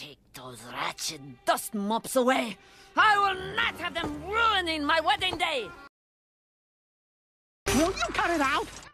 Take those wretched dust mops away. I will not have them ruining my wedding day. Will you cut it out?